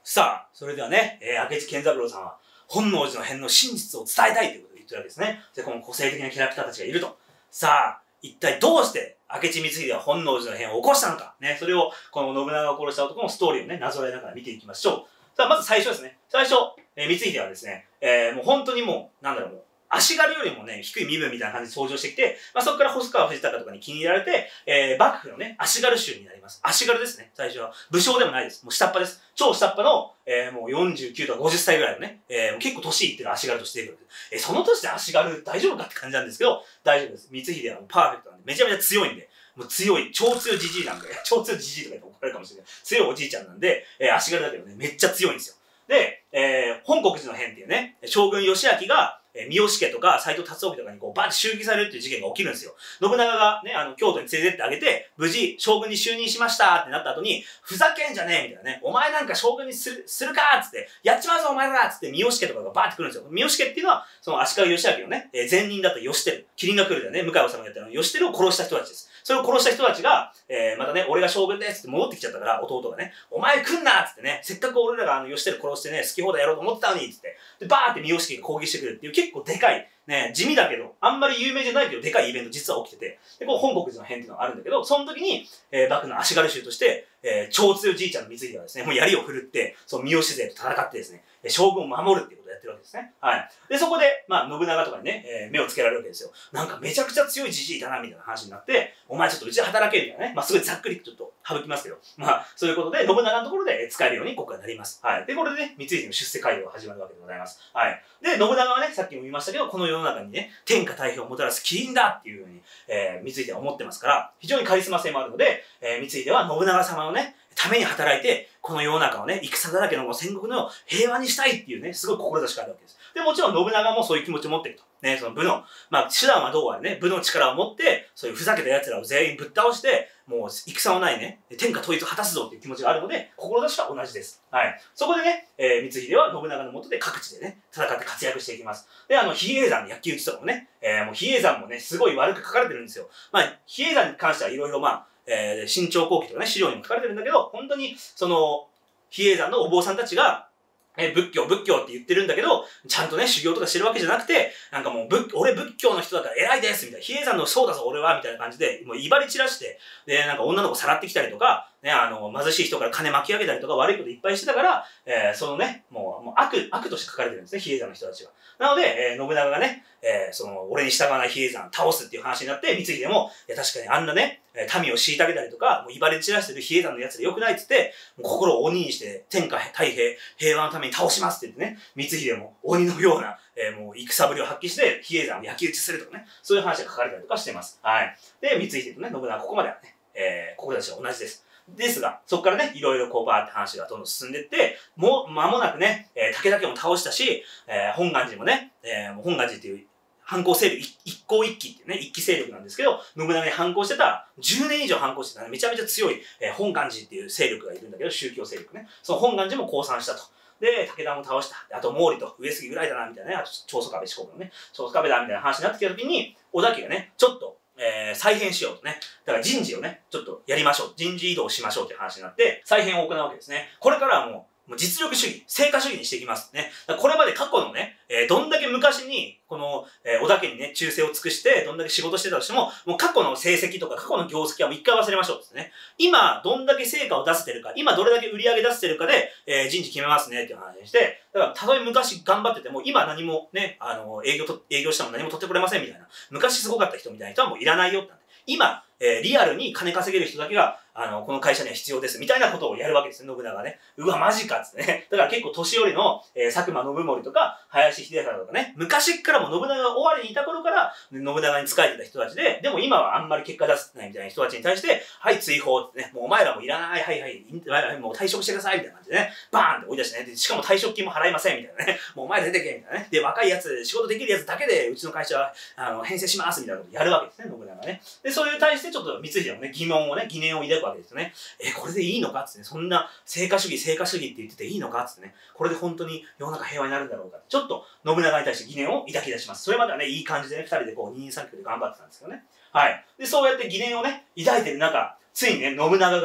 さあ、それではね、明智健三郎さんは、本能寺の変の真実を伝えたいということを言ってるわけですね。で、この個性的なキャラクターたちがいると。さあ、一体どうして明智光秀は本能寺の変を起こしたのか。ね、それを、この信長を殺した男のストーリーをね、なぞらえながら見ていきましょう。さあ、まず最初ですね。最初、光秀はですね、もう本当にもう、なんだろう、もう、足軽よりもね、低い身分みたいな感じで登場してきて、そこから細川藤孝とかに気に入られて、幕府のね、足軽衆になります。足軽ですね、最初は。武将でもないです。もう下っ端です。超下っ端の、もう49とか50歳ぐらいのね、結構年いってる足軽として出てくる。その年で足軽大丈夫かって感じなんですけど、大丈夫です。光秀はパーフェクトなんで、めちゃめちゃ強いんで、もう強い、超強いじじいなんで、超強いじじいとか言って怒られるかもしれない。強いおじいちゃんなんで、足軽だけどね、めっちゃ強いんですよ。で、本国寺の変っていうね、将軍義明が、三好家とか斎藤辰興とかにこうバンって襲撃されるっていう事件が起きるんですよ。信長がね、京都に連れてってあげて、無事将軍に就任しましたってなった後に、ふざけんじゃねえみたいなね、お前なんか将軍にするかっつって、やっちまうぞお前らっつって三好家とかがバーって来るんですよ。三好家っていうのは、その足利義明のね、前任だった義輝、麒麟が来るだよね、向井治がやったの義輝を殺した人たちです。それを殺した人たちが、またね、俺が将軍ですって戻ってきちゃったから、弟がね、お前来んなっつってね、せっかく俺らが義輝殺してね、好き放題やろうと思ってたのにっつって、で、バーって三好家が攻撃してくるっていう結構でかい、ね、地味だけど、あんまり有名じゃないけど、でかいイベント実は起きてて、で、こう、本国寺の変っていうのがあるんだけど、その時に、幕府の足軽衆として、超強いじいちゃんの光秀がですね、もう槍を振るって、その三好勢と戦ってですね、将軍を守るっていうことをやってるわけですね。はい。で、そこで、信長とかにね、目をつけられるわけですよ。なんかめちゃくちゃ強いじじいだな、みたいな話になって、お前ちょっとうちで働け、みたいなね。すごいざっくりちょっと省きますけど、そういうことで、信長のところで使えるようにここからなります。はい。で、これでね、光秀の出世街道が始まるわけでございます。はい。で、信長はね、さっきも言いましたけど、この世の中にね、天下太平をもたらす麒麟だっていうふうに、光秀は思ってますから、非常にカリスマ性もあるので、光秀は信長様のね、ために働いて、この世の中をね、戦だらけの戦国の平和にしたいっていうね、すごい志があるわけです。で、もちろん信長もそういう気持ちを持っていると。ね、その部の、手段はどうあれね、部の力を持って、そういうふざけた奴らを全員ぶっ倒して、もう戦のないね、天下統一を果たすぞっていう気持ちがあるので、志は同じです。はい。そこでね、光秀は信長の下で各地でね、戦って活躍していきます。で、比叡山の焼き討ちとかもね、もう比叡山もね、すごい悪く書かれてるんですよ。比叡山に関してはいろいろ新潮後期とかね、資料にも書かれてるんだけど、本当に、比叡山のお坊さんたちが、仏教って言ってるんだけど、ちゃんとね、修行とかしてるわけじゃなくて、なんかもう、俺仏教の人だから偉いですみたいな。比叡山のそうだぞ俺はみたいな感じで、もう威張り散らして、で、なんか女の子さらってきたりとか、ね、貧しい人から金巻き上げたりとか悪いこといっぱいしてたから、そのね、もう悪として書かれてるんですね、比叡山の人たちは。なので、信長がね、俺に従わない比叡山倒すっていう話になって、光秀も、いや確かにあんなね、民を虐げたりとか、もう威張り散らしてる比叡山の奴で良くないって言って、もう心を鬼にして、天下太平、平和のために倒しますって言ってね、光秀も鬼のような、もう戦ぶりを発揮して、比叡山を焼き討ちするとかね、そういう話が書かれたりとかしてます。はい。で、光秀とね、信長ここまではね、ここたちは同じです。ですが、そこからね、いろいろこうバーって話がどんどん進んでいって、もう間もなくね、武田家も倒したし、本願寺もね、本願寺っていう反抗勢力、一向一揆っていうね、一揆勢力なんですけど、信長に反抗してた、10年以上反抗してた、めちゃめちゃ強い、本願寺っていう勢力がいるんだけど、宗教勢力ね。その本願寺も降参したと。で、武田も倒した。あと毛利と上杉ぐらいだな、みたいなね。あと長宗我部四国のね。長宗我部だ、みたいな話になってきた時に、織田家がね、ちょっと、再編しようとね。だから人事をね、ちょっとやりましょう。人事異動しましょうっていう話になって、再編を行うわけですね。これからはもう実力主義、成果主義にしていきますね。これまで過去のね、どんだけ昔に、この、織田家にね、忠誠を尽くして、どんだけ仕事してたとしても、もう過去の成績とか過去の業績はもう一回忘れましょうですね。今、どんだけ成果を出せてるか、今どれだけ売り上げ出せてるかで、人事決めますねっていう話にして、だから、たとえ昔頑張ってても、今何もね、営業しても何も取ってくれませんみたいな。昔すごかった人みたいな人はもういらないよって。今、リアルに金稼げる人だけが、この会社には必要です、みたいなことをやるわけですね、信長がね。うわ、マジかっつってね。だから結構年寄りの、佐久間信盛とか、林秀貞とかね、昔からも信長が終わりにいた頃から、信長に仕えてた人たちで、でも今はあんまり結果出せてないみたいな人たちに対して、はい、追放ってね、もうお前らもいらない、はいはい、お前らもう退職してください、みたいな感じでね、バーンって追い出してね、でしかも退職金も払いません、みたいなね、もうお前ら出てけ、みたいなね。で、若いやつ、仕事できるやつだけで、うちの会社は、編成します、みたいなことをやるわけですね、信長がね。で、それに対してちょっと光秀もね、疑念を抱くわけですよね。これでいいのかっつってね、そんな成果主義って言ってていいのかっつってね、これで本当に世の中平和になるんだろうかって、ちょっと信長に対して疑念を抱き出します。それまではね、いい感じでね、二人でこう、二人三脚で頑張ってたんですけどね。はい。で、そうやって疑念をね、抱いてる中、ついにね、信長が、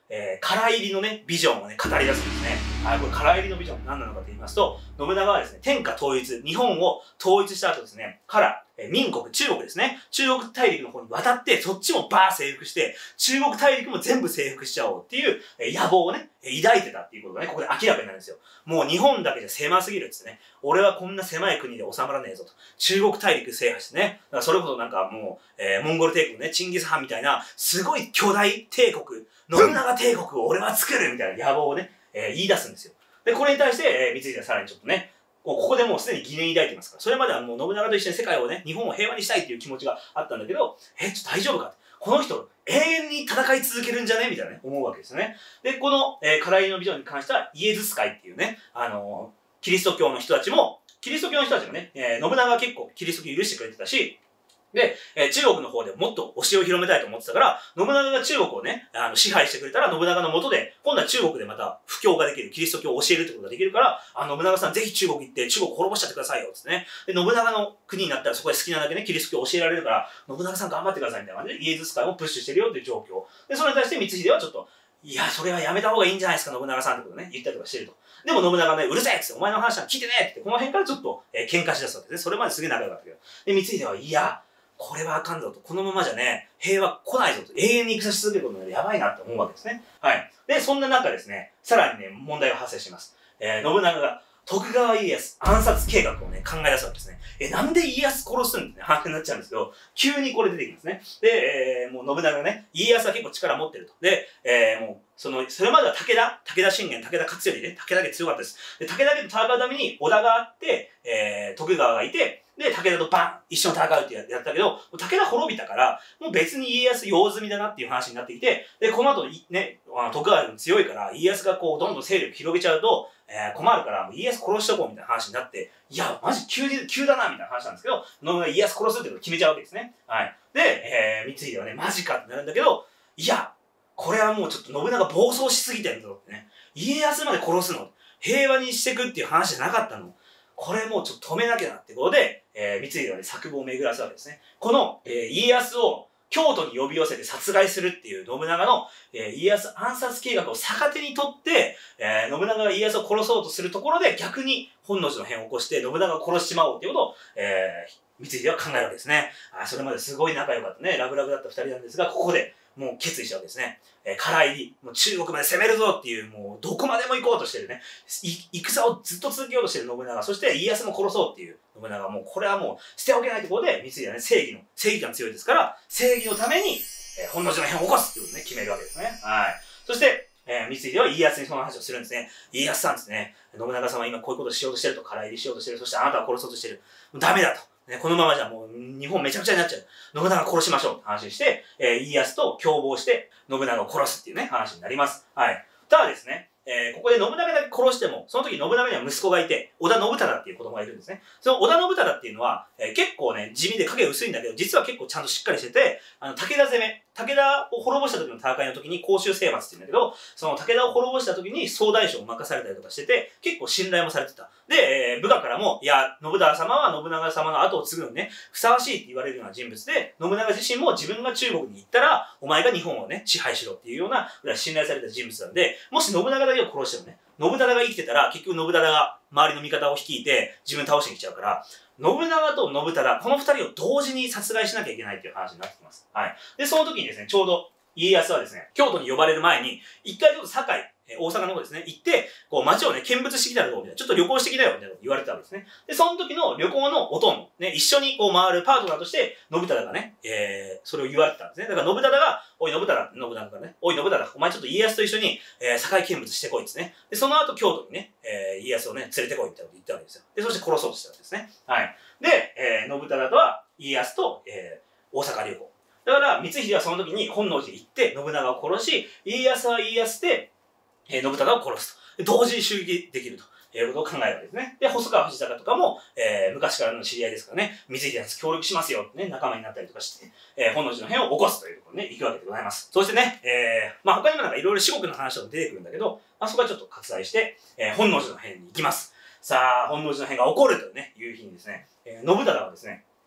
唐入りのね、ビジョンをね、語り出すんですね。これ唐入りのビジョン何なのかと言いますと、信長はですね、天下統一、日本を統一した後ですね、民国、中国ですね。中国大陸の方に渡って、そっちもバー征服して、中国大陸も全部征服しちゃおうっていう、野望をね、抱いてたっていうことがね、ここで明らかになるんですよ。もう日本だけじゃ狭すぎるっつってね。俺はこんな狭い国で収まらねえぞと。中国大陸制覇してね。だからそれこそなんかもう、モンゴル帝国ね、チンギス・ハンみたいな、すごい巨大帝国、信長帝国を俺は作るみたいな野望をね、言い出すんですよ。で、これに対して、三井はさらにちょっとね、ここでもうすでに疑念抱いてますから。それまではもう信長と一緒に世界をね、日本を平和にしたいっていう気持ちがあったんだけど、ちょっと大丈夫かこの人、永遠に戦い続けるんじゃねみたいなね、思うわけですよね。で、この、唐入りのビジョンに関しては、イエズス会っていうね、キリスト教の人たちがね、信長は結構キリスト教許してくれてたし、で、中国の方でもっと教えを広めたいと思ってたから、信長が中国をね、支配してくれたら、信長の下で、今度は中国でまた布教ができる、キリスト教を教えるってことができるから、信長さんぜひ中国行って中国滅ぼしちゃってくださいよ、つってね。で、信長の国になったらそこで好きなだけね、キリスト教を教えられるから、信長さん頑張ってくださいみたいな感じで、イエズス会をプッシュしてるよっていう状況。で、それに対して光秀はちょっと、いや、それはやめた方がいいんじゃないですか、信長さんってことね、言ったりとかしてると。でも信長ね、うるせえっつって、お前の話は聞いてねえって、この辺からちょっと、喧嘩しだすわけですね。それまですげえ仲良かったけど。で、光秀は、いや、これはあかんぞと。このままじゃね、平和来ないぞと。永遠に戦し続けることになるやばいなって思うわけですね。はい。で、そんな中ですね、さらにね、問題が発生します。信長が徳川家康暗殺計画をね、考え出すわけですね。なんで家康殺すんって話になっちゃうんですけど、急にこれ出てきますね。で、もう信長がね、家康は結構力持ってると。で、もう、それまでは武田信玄、武田勝頼ね、武田家強かったです。で、武田家と戦うために織田があって、徳川がいて、で、武田とバン一緒に戦うってやったけど、武田滅びたから、もう別に家康用済みだなっていう話になってきて、で、この後ね、徳川でも強いから、家康がこう、どんどん勢力広げちゃうと、困るから、もう家康殺しとこうみたいな話になって、いや、マジ急だなみたいな話なんですけど、信長が家康殺すってことを決めちゃうわけですね。はい。で、光秀はね、マジかってなるんだけど、いや、これはもうちょっと信長暴走しすぎてるぞってね。家康まで殺すの平和にしていくっていう話じゃなかったの。これもうちょっと止めなきゃなってことで、光秀はね、策謀を巡らすわけですね。この、家康を京都に呼び寄せて殺害するっていう信長の、家康暗殺計画を逆手にとって、信長が家康を殺そうとするところで逆に本能寺の変を起こして信長を殺しちまおうっていうことを、光秀は考えるわけですね。それまですごい仲良かったね、ラブラブだった二人なんですが、ここでもう決意したわけですね。唐入り、もう中国まで攻めるぞっていう、もうどこまでも行こうとしてるね。戦をずっと続けようとしてる信長、そして家康も殺そうっていう信長、もうこれはもう捨ておけないところで、三井はね、正義感強いですから、正義のために、本能寺の変を起こすっていうことをね、決めるわけですね。はい。そして、三井では家康にその話をするんですね。家康さんですね。信長様は今こういうことをしようとしてると、唐入りしようとしてる。そしてあなたは殺そうとしてる。ダメだと。このままじゃもう日本めちゃくちゃになっちゃう。信長殺しましょうって話して、家康と共謀して信長を殺すっていうね、話になります。はい。ただですね、ここで信長だけ殺しても、その時信長には息子がいて、織田信忠っていう子供がいるんですね。その織田信忠っていうのは、結構ね、地味で影薄いんだけど、実は結構ちゃんとしっかりしてて、武田攻め、武田を滅ぼした時の戦いの時に甲州征伐っていうんだけど、その武田を滅ぼした時に総大将を任されたりとかしてて、結構信頼もされてた。で、部下からも、いや、信長様は信長様の後を継ぐのにね、ふさわしいって言われるような人物で、信長自身も自分が中国に行ったら、お前が日本をね、支配しろっていうような、信頼された人物なんで、もし信長だけを殺してもね、信忠が生きてたら、結局信忠が周りの味方を率いて、自分倒しに来ちゃうから、信長と信忠、この二人を同時に殺害しなきゃいけないっていう話になってきます。はい。で、その時にですね、ちょうど、家康はですね、京都に呼ばれる前に、一回ちょっと堺、大阪の方ですね、行って、こう街をね、見物してきたらどうみたいな、ちょっと旅行してきたよみたいなこと言われてたわけですね。で、その時の旅行のお供、ね、一緒にこう回るパートナーとして、信忠がね、それを言われてたんですね。だから信忠が、おい信忠、信長がね、おい信忠、お前ちょっと家康と一緒に、堺見物してこいってね。で、その後京都にね、家康をね、連れてこいってこと言ったわけですよ。で、そして殺そうとしたわけですね。はい。で、信忠とは家康と、大阪旅行。だから、光秀はその時に本能寺に行って、信長を殺し、家康は家康で、信忠を殺すと。同時に襲撃できると。いうことを考えるわけですね。で、細川藤孝とかも、昔からの知り合いですからね、光秀協力しますよってね、仲間になったりとかして、本能寺の変を起こすというところにね、行くわけでございます。そしてね、他にもなんかいろいろ四国の話とか出てくるんだけど、そこはちょっと割愛して、本能寺の変に行きます。さあ、本能寺の変が起こるというね、いう日にですね、信忠はですね、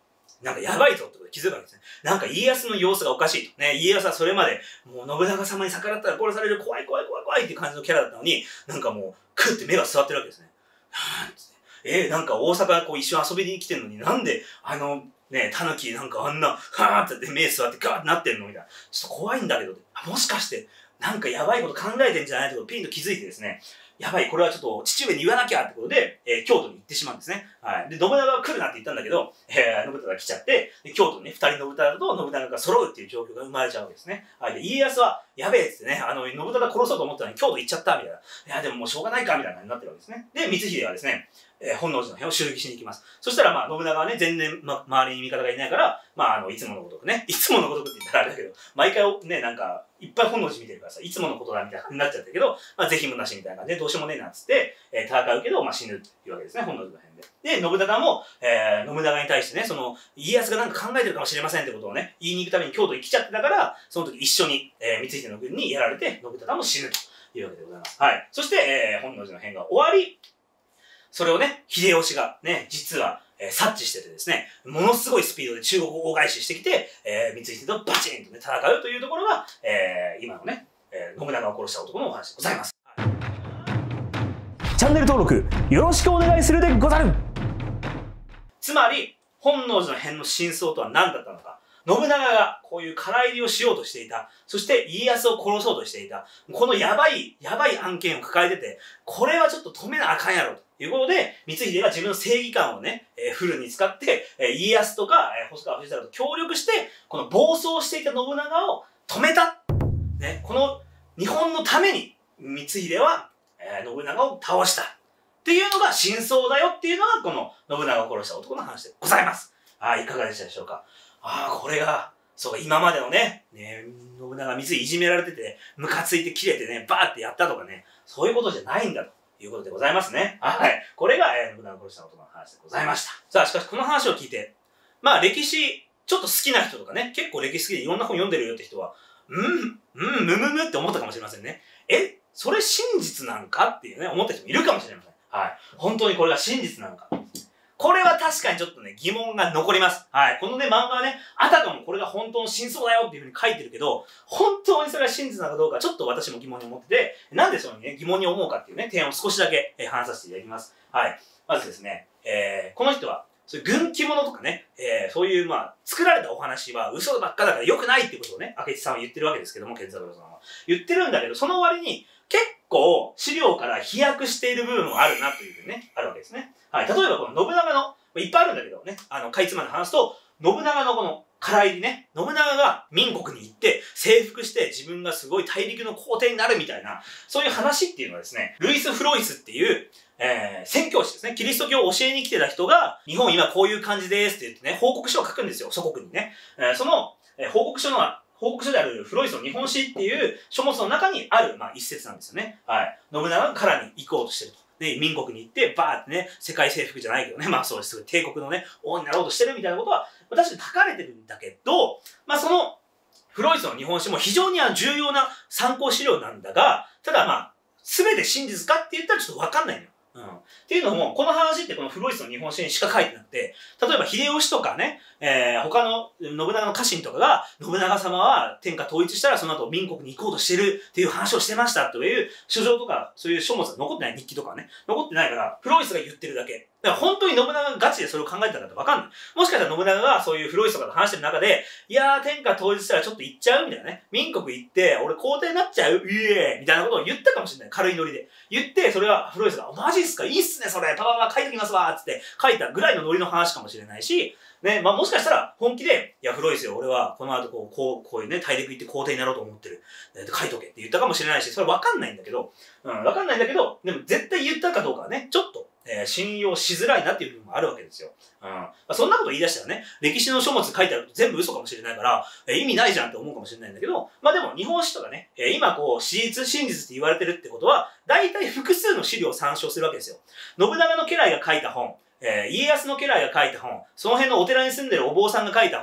なんかやばいぞってことで気づくわけですね。なんか家康の様子がおかしいと。ね、家康はそれまで、もう信長様に逆らったら殺される、怖い怖い怖い怖いっていう感じのキャラだったのに、なんかもう、クッて目が座ってるわけですね。はぁーって。なんか大阪こう一緒に遊びに来てんのになんで、ね、狸なんかあんな、はぁーって目座ってガーってなってんのみたいな。ちょっと怖いんだけど、もしかして、なんかやばいこと考えてんじゃないってことをピンと気づいてですね、やばい、これはちょっと父上に言わなきゃってことで、京都に行ってしまうんですね。はい。で、信長が来るなって言ったんだけど、信長が来ちゃって、で京都にね、二人信長と信長が揃うっていう状況が生まれちゃうわけですね。はい。で、家康は、やべえっつってね、信長殺そうと思ったのに京都行っちゃったみたいな。いや、でももうしょうがないかみたいな感じになってるわけですね。で、光秀はですね、本能寺の変を襲撃しに行きます。そしたら、まあ、信長はね、全然、周りに味方がいないから、まあ、いつものごとくね、いつものごとくって言ったらあれだけど、毎回ね、なんか、いっぱい本能寺見てるからさ、いつものことだみたいな感じになっちゃったけど、まあ、ぜひもなしみたいな感じで、どうしようもねえなっつって、戦うけど、まあ、死ぬっていうわけですね、本能寺の変で。で、信長も、信長に対してね、その、家康がなんか考えてるかもしれませんってことをね、言いに行くために京都に来ちゃってたから、その時一緒に、光秀の軍にやられて、信長も死ぬというわけでございます。はい。そして、本能寺の変が終わり、それをね、秀吉がね、実は、察知しててですね、ものすごいスピードで中国を大返ししてきて、光秀とバチンとね、戦うというところが、今のね、信長を殺した男のお話でございます。 チャンネル登録よろしくお願いするでござる。 つまり、本能寺の変の真相とは何だったのか。信長がこういう空入りをしようとしていた。そして家康を殺そうとしていた。このやばい案件を抱えてて、これはちょっと止めなあかんやろということで、光秀が自分の正義感をね、フルに使って、家康とか、細川藤孝と協力して、この暴走していた信長を止めた。ね、この日本のために、光秀は、信長を倒した。っていうのが真相だよっていうのが、この信長を殺した男の話でございます。いかがでしたでしょうか。これが、そうか、今までのね、信長光秀いじめられてて、ムカついて切れてね、バーってやったとかね、そういうことじゃないんだということでございますね。はい。これが、信長を殺した男の話でございました。さあ、しかしこの話を聞いて、まあ歴史、ちょっと好きな人とかね、結構歴史好きでいろんな本読んでるよって人は、むむって思ったかもしれませんね。それ真実なんかっていうね、思った人もいるかもしれません。はい。本当にこれが真実なのか。これは確かにちょっとね、疑問が残ります。はい。このね、漫画はね、あたかもこれが本当の真相だよっていうふうに書いてるけど、本当にそれが真実なのかどうか、ちょっと私も疑問に思ってて、なんでそのね、疑問に思うかっていうね、点を少しだけ話させていただきます。はい。まずですね、この人は、そういう軍記物とかね、そういうまあ、作られたお話は嘘ばっかだから良くないっていうことをね、明智さんは言ってるわけですけども、健三郎さんは。言ってるんだけど、その割に、結構資料から飛躍している部分もあるなというふうにね、あるわけですね。はい。例えばこの信長の、いっぱいあるんだけどね、かいつまで話すと、信長のこの空入りね、信長が民国に行って征服して自分がすごい大陸の皇帝になるみたいな、そういう話っていうのはですね、ルイス・フロイスっていう、宣教師ですね。キリスト教を教えに来てた人が、日本今こういう感じですって言ってね、報告書を書くんですよ、祖国にね。その、報告書であるフロイスの日本史っていう書物の中にある、まあ、一節なんですよね。はい。信長が唐に行こうとしてると。で、民国に行って、バーってね、世界征服じゃないけどね、まあそうです。帝国のね、王になろうとしてるみたいなことは、確かに書かれてるんだけど、まあその、フロイスの日本史も非常に重要な参考資料なんだが、ただまあ、すべて真実かって言ったらちょっとわかんないのよ。っていうのも、この話ってこのフロイスの日本史にしか書いてなくて、例えば秀吉とかね、他の信長の家臣とかが、信長様は天下統一したらその後民国に行こうとしてるっていう話をしてましたという書状とか、そういう書物が残ってない日記とかね、残ってないから、フロイスが言ってるだけ。だから本当に信長がガチでそれを考えてたかってわかんない。もしかしたら信長がそういうフロイスとかと話してる中で、いやー天下統一したらちょっと行っちゃうみたいなね。民国行って、俺皇帝になっちゃうイエーイみたいなことを言ったかもしれない。軽いノリで。言って、それはフロイスが、マジっすかいいっすねそれパパパ書いときますわーつって書いたぐらいのノリの話かもしれないし、ね、まあもしかしたら本気で、いや、フロイスよ、俺はこの後こういうね、大陸行って皇帝になろうと思ってる。書いとけって言ったかもしれないし、それはわかんないんだけど、わかんないんだけど、でも絶対言ったかどうかはね、ちょっと、信用しづらいなっていう部分もあるわけですよ。まあ、そんなこと言い出したらね、歴史の書物書いてあると全部嘘かもしれないから、意味ないじゃんって思うかもしれないんだけど、まあでも日本史とかね、今史実、真実って言われてるってことは、大体複数の資料を参照するわけですよ。信長の家来が書いた本、家康の家来が書いた本、その辺のお寺に住んでるお坊さんが書いた本、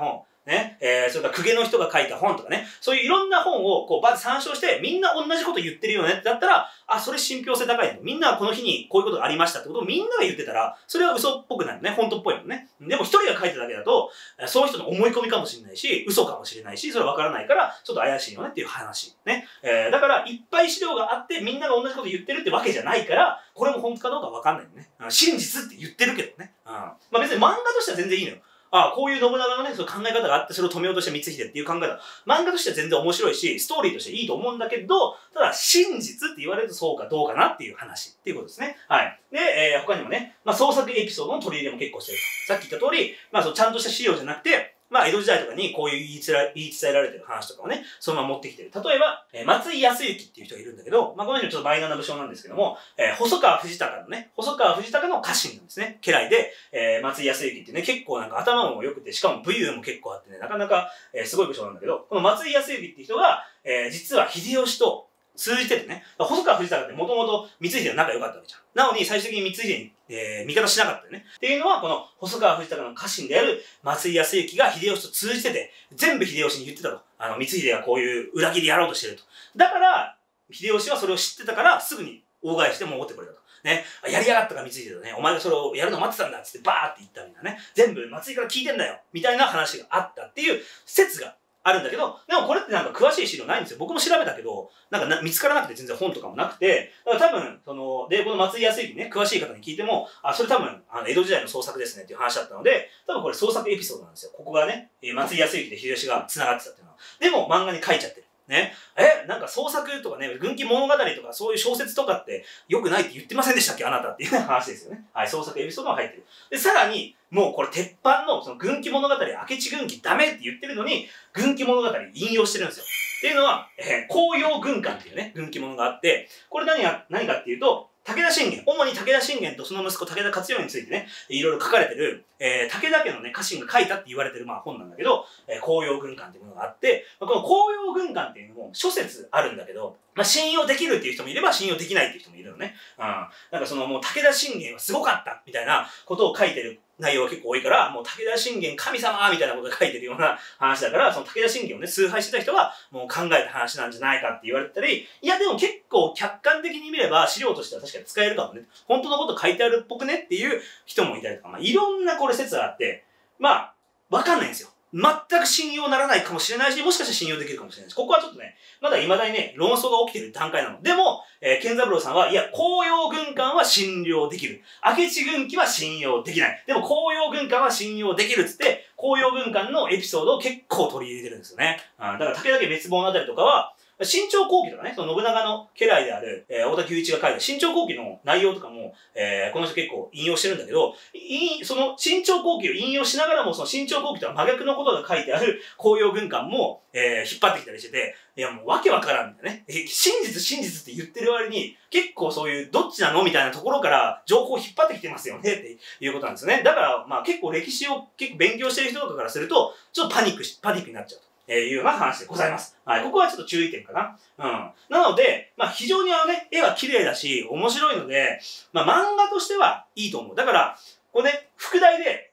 ね、それから公家の人が書いた本とかね、そういういろんな本をこうバーで参照して、みんな同じこと言ってるよねってだったら、あ、それ信憑性高い。みんなはこの日にこういうことがありましたってことをみんなが言ってたら、それは嘘っぽくなるね。本当っぽいもんね。でも一人が書いただけだと、その人の思い込みかもしれないし、嘘かもしれないし、それはわからないから、ちょっと怪しいよねっていう話。ね。だから、いっぱい資料があって、みんなが同じこと言ってるってわけじゃないから、これも本当かどうかわかんないよね。真実って言ってるけどね。まあ別に漫画としては全然いいのよ。こういう信長のね、そういう考え方があって、それを止めようとした光秀っていう考え方。漫画としては全然面白いし、ストーリーとしていいと思うんだけど、ただ、真実って言われるとそうかどうかなっていう話っていうことですね。はい。で、他にもね、まあ創作エピソードの取り入れも結構してると。さっき言った通り、まあそうちゃんとした資料じゃなくて、まあ、江戸時代とかにこういう言い伝えられてる話とかをね、そのまま持ってきてる。例えば、松井康之っていう人がいるんだけど、まあ、この人ちょっとマイナーな武将なんですけども、細川藤孝の家臣なんですね。家来で、松井康之ってね、結構なんか頭も良くて、しかも武勇も結構あってね、なかなか、すごい武将なんだけど、この松井康之っていう人が、実は秀吉と通じててね、細川藤孝ってもともと光秀と仲良かったわけじゃん。なのに最終的に光秀に味方しなかったよね。っていうのは、この細川藤孝の家臣である松井康之が秀吉と通じてて、全部秀吉に言ってたと。光秀がこういう裏切りやろうとしてると。だから、秀吉はそれを知ってたから、すぐに大返しで戻ってくれたと。ね。やりやがったか光秀とね、お前がそれをやるの待ってたんだっつってバーって言ったみたいなね。全部松井から聞いてんだよみたいな話があったっていう説があるんだけど、でもこれってなんか詳しい資料ないんですよ。僕も調べたけど、なんか見つからなくて全然本とかもなくて、だから多分、この松井康之ね、詳しい方に聞いても、それ多分、江戸時代の創作ですねっていう話だったので、多分これ創作エピソードなんですよ。ここがね、松井康之で秀吉が繋がってたっていうのは。でも漫画に書いちゃってる。ね。なんか創作とかね、軍記物語とかそういう小説とかって良くないって言ってませんでしたっけあなたっていう話ですよね。はい、創作エピソードが入ってる。で、さらに、もうこれ鉄板のその軍記物語、明智軍記ダメって言ってるのに、軍記物語引用してるんですよ。っていうのは、紅葉軍艦っていうね、軍記物があって、これ何かっていうと、武田信玄、主に武田信玄とその息子武田勝頼についてね、いろいろ書かれてる、武田家のね、家臣が書いたって言われてる、まあ本なんだけど、紅葉軍艦っていうものがあって、この紅葉軍艦っていうのも諸説あるんだけど、まあ信用できるっていう人もいれば信用できないっていう人もいるのね。なんかそのもう武田信玄はすごかったみたいなことを書いてる内容が結構多いから、もう武田信玄神様みたいなことを書いてるような話だから、その武田信玄をね、崇拝してた人がもう考えた話なんじゃないかって言われてたり、いやでも結構客観的に見れば資料としては確かに使えるかもね。本当のこと書いてあるっぽくねっていう人もいたりとか、まあいろんなこれ説があって、まあ、わかんないんですよ。全く信用ならないかもしれないし、もしかしたら信用できるかもしれないし、ここはちょっとね、まだ未だにね、論争が起きている段階なの。でも、健三郎さんは、いや、紅葉軍艦は信用できる。明智軍記は信用できない。でも、紅葉軍艦は信用できるっつって、紅葉軍艦のエピソードを結構取り入れてるんですよね。だから、武田家滅亡のあたりとかは、新潮後期とかね、その信長の家来である、太田久一が書いた新潮後期の内容とかも、この人結構引用してるんだけど、その新潮後期を引用しながらも、その新潮後期とは真逆のことが書いてある紅葉軍艦も、引っ張ってきたりしてて、いやもうわけわからんみたいなね。真実って言ってる割に、結構そういうどっちなのみたいなところから情報を引っ張ってきてますよねっていうことなんですよね。だから、まあ結構歴史を結構勉強してる人とかからすると、ちょっとパニックになっちゃうと。いうような話でございます。はい。ここはちょっと注意点かな。なので、まあ非常に絵は綺麗だし、面白いので、まあ漫画としてはいいと思う。だから、これね、副題で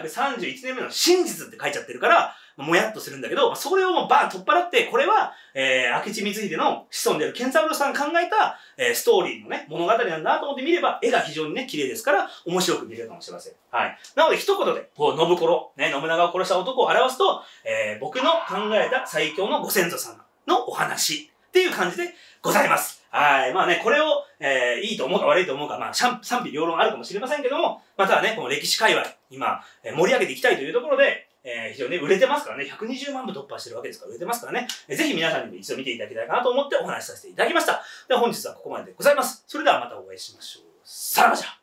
431年目の真実って書いちゃってるから、もやっとするんだけど、それをもうバーン取っ払って、これは、明智光秀の子孫である健三郎さんが考えた、ストーリーのね、物語なんだと思って見れば、絵が非常にね、綺麗ですから、面白く見れるかもしれません。はい。なので、一言で、こう、信子、ね、信長を殺した男を表すと、僕の考えた最強のご先祖様のお話っていう感じでございます。はい。まあね、これを、いいと思うか悪いと思うか、まあ、賛否両論あるかもしれませんけども、またはね、この歴史界隈、今、盛り上げていきたいというところで、非常にね、売れてますからね、120万部突破してるわけですから、売れてますからね、ぜひ皆さんにも一度見ていただきたいかなと思ってお話しさせていただきました。では本日はここまででございます。それではまたお会いしましょう。さらばじゃ。